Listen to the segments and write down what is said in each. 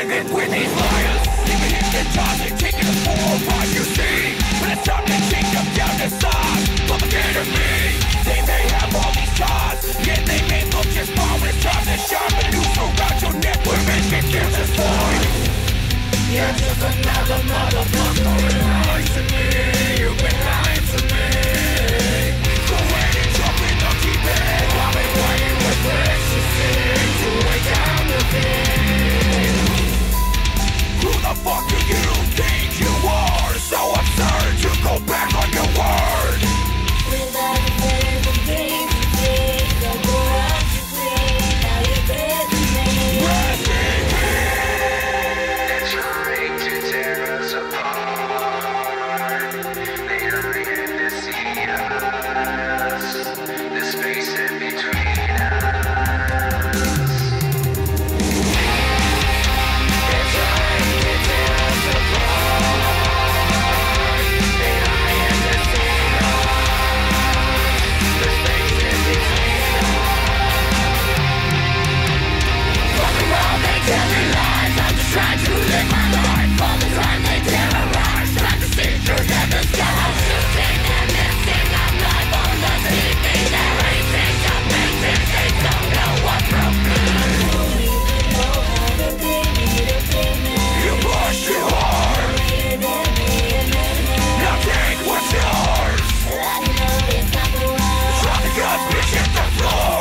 living with these liars, even hypnotizing, taking a 4 or 5 you see. But it's time to change them down to size. Public enemy, they may have all these ties, yet they may look just fine when it's time to shine. But noose around your neck, women get killed just fine. You're just another motherfucker lying to me. You've been lying to me. Go ahead and jump in the deep end. I've been waiting with ecstasy to way down the pit. Who the fuck do you think you are? So absurd to go back on your word. Without a bit of dreams, don't go out to see. Now you're begging me. Rest in They're trying to tear us apart. They hurry and deceive us. The space in between us. They're trying to tear us apart. They hurry and deceive us. The space in between us. fuck around, they tell me lies. I'm just trying to live my life. All the time they terrorize, trying to see through the sky. I'm shooting and missing, I'm live on the TV. They're racing, amazing, they don't know what broke me. You push too hard, now take what's yours. Drop the guns, bitch, hit the floor.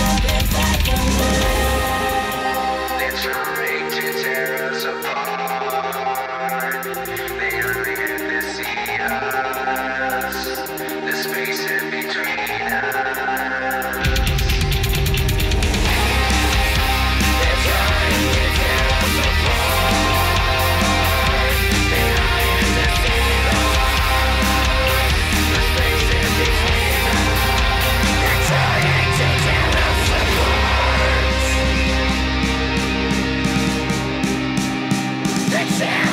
They're trying to tear us apart. They hurry and deceive us. The space in between us. They're trying to tear us apart. They hurry and deceive us. The space in between us. They're trying to tear us apart. They're